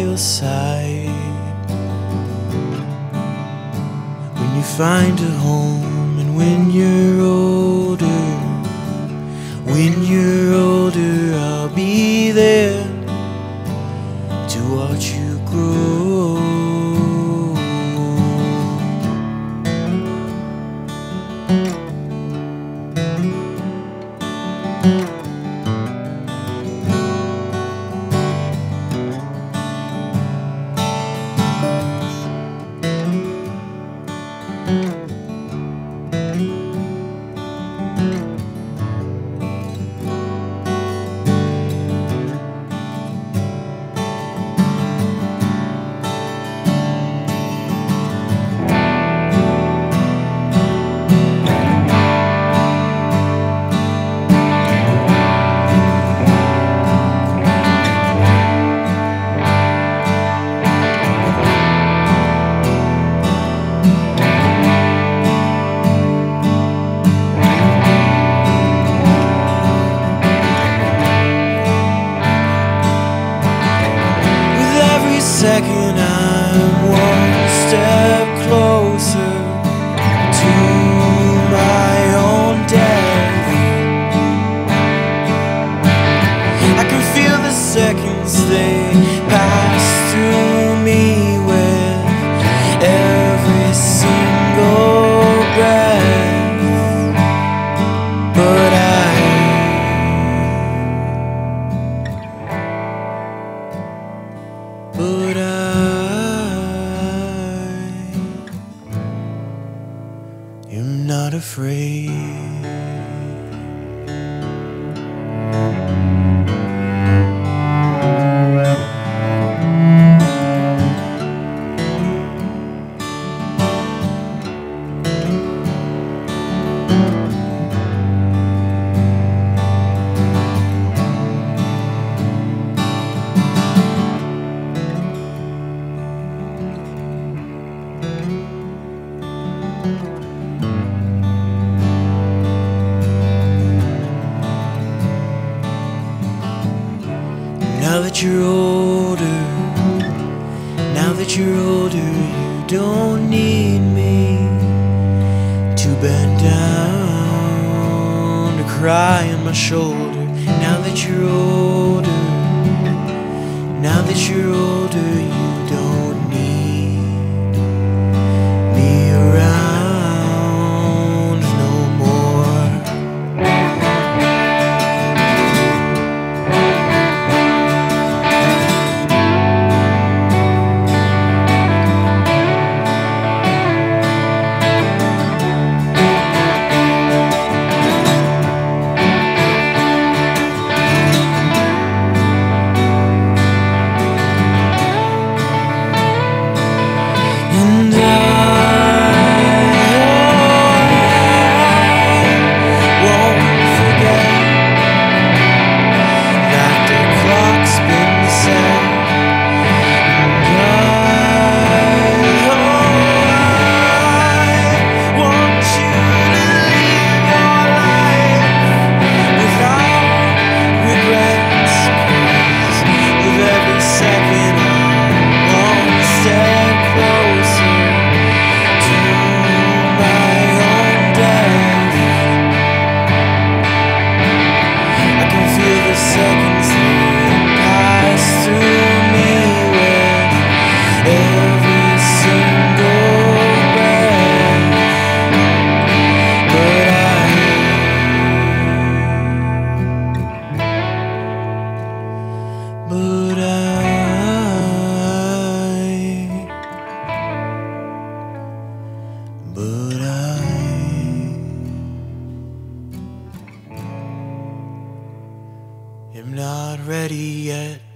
your side. When you find a home and when you're older, I'll be there to watch you grow. Second, I'm one step closer to my own death. I can feel the seconds, they pass through me with every single breath. But I'm not afraid. Now that you're older, you don't need me to bend down to cry on my shoulder. Now that you're older, you don't need me around no more. I'm not ready yet.